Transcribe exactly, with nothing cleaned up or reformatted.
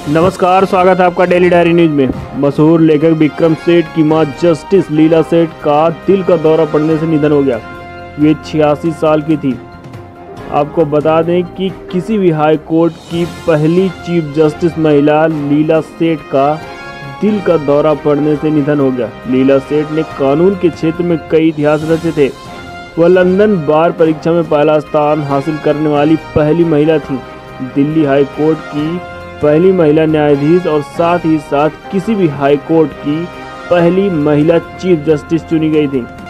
नमस्कार, स्वागत है आपका डेली डायरी न्यूज में। मशहूर लेखक विक्रम सेठ की मां जस्टिस लीला सेठ का दिल का दौरा पड़ने से निधन हो गया। वे छियासी साल की थी। आपको बता दें कि किसी भी हाई कोर्ट की पहली चीफ जस्टिस महिला लीला सेठ का दिल का दौरा पड़ने से निधन हो गया। लीला सेठ ने कानून के क्षेत्र में कई इतिहास रचे थे। वह लंदन बार परीक्षा में पहला स्थान हासिल करने वाली पहली महिला थी, दिल्ली हाई कोर्ट की पहली महिला न्यायाधीश और साथ ही साथ किसी भी हाई कोर्ट की पहली महिला चीफ जस्टिस चुनी गई थी।